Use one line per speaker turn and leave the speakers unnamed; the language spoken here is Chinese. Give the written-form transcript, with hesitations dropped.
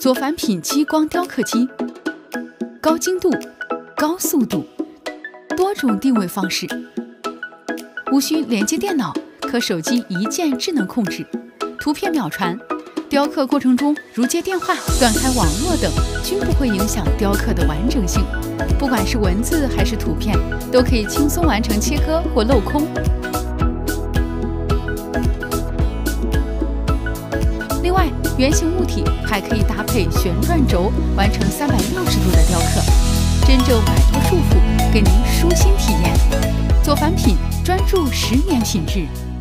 左繁品激光雕刻机，高精度、高速度，多种定位方式，无需连接电脑，可手机一键智能控制，图片秒传。雕刻过程中如接电话、断开网络等，均不会影响雕刻的完整性。不管是文字还是图片，都可以轻松完成切割或镂空。另外，圆形物体还可以搭配旋转轴，完成360度的雕刻，真正摆脱束缚，给您舒心体验。左繁品专注10年品质。